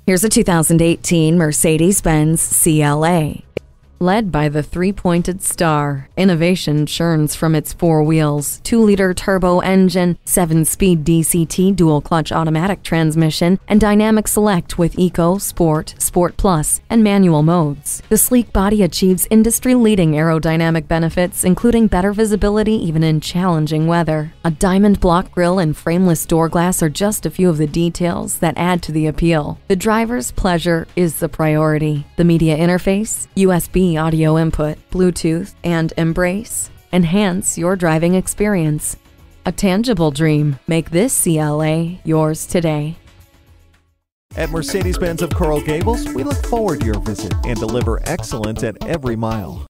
Here's a 2018 Mercedes-Benz CLA. Led by the three-pointed star, innovation churns from its four wheels, 2-liter turbo engine, 7-speed DCT dual-clutch automatic transmission, and dynamic select with Eco, Sport, Sport Plus, and manual modes. The sleek body achieves industry-leading aerodynamic benefits, including better visibility even in challenging weather. A diamond block grille and frameless door glass are just a few of the details that add to the appeal. The driver's pleasure is the priority. The media interface, USB audio input, Bluetooth, and Embrace enhance your driving experience. A tangible dream. Make this CLA yours today. At Mercedes-Benz of Coral Gables, we look forward to your visit and deliver excellence at every mile.